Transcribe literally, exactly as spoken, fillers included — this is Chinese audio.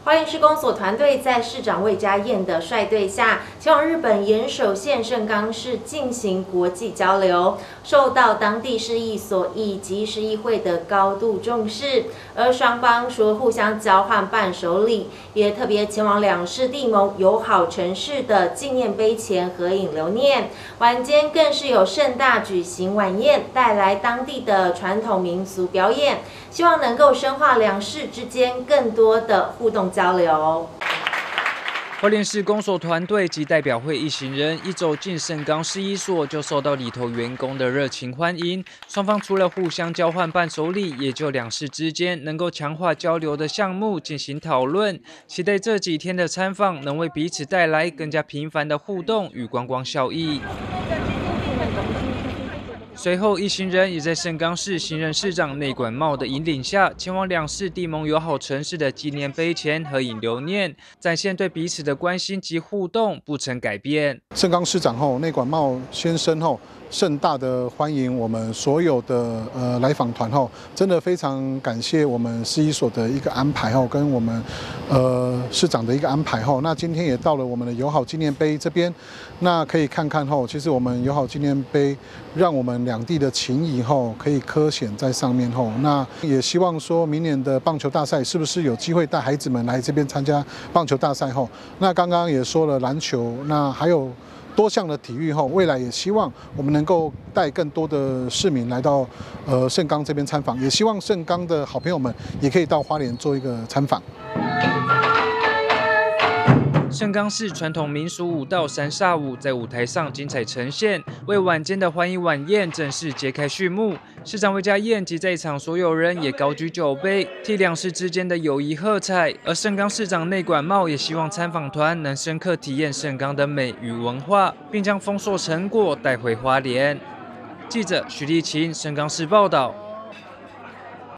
花莲市公所团队在市长魏家燕的率队下，前往日本岩手县盛冈市进行国际交流，受到当地市役所以及市议会的高度重视。而双方除了互相交换伴手礼，也特别前往两市地盟友好城市的纪念碑前合影留念。晚间更是有盛大举行晚宴，带来当地的传统民俗表演，希望能够深化两市之间更多的互动交流。 花莲市公所团队及代表会一行人一走进盛冈市役所，就受到里头员工的热情欢迎。双方除了互相交换伴手礼，也就两市之间能够强化交流的项目进行讨论。期待这几天的参访能为彼此带来更加频繁的互动与观光效益。随后，一行人也在盛冈市新任市长内管茂的引领下，前往两市地盟友好城市的纪念碑前合影留念，展现对彼此的关心及互动不曾改变。 盛冈市长后内管茂先生后盛大的欢迎我们所有的呃来访团后，真的非常感谢我们市役所的一个安排后，跟我们呃市长的一个安排后。那今天也到了我们的友好纪念碑这边，那可以看看后，其实我们友好纪念碑让我们两地的情谊后可以刻显在上面后。那也希望说明年的棒球大赛是不是有机会带孩子们来这边参加棒球大赛后？那刚刚也说了篮球，那还有多项的体育后，未来也希望我们能够带更多的市民来到呃盛冈这边参访，也希望盛冈的好朋友们也可以到花莲做一个参访。 盛冈市传统民俗舞蹈三煞舞在舞台上精彩呈现，为晚间的欢迎晚宴正式揭开序幕。市长魏家燕及在场所有人也高举酒杯，替两市之间的友谊喝彩。而盛冈市长内管茂也希望参访团能深刻体验盛冈的美与文化，并将丰硕成果带回花莲。记者徐立琴，盛冈市报道。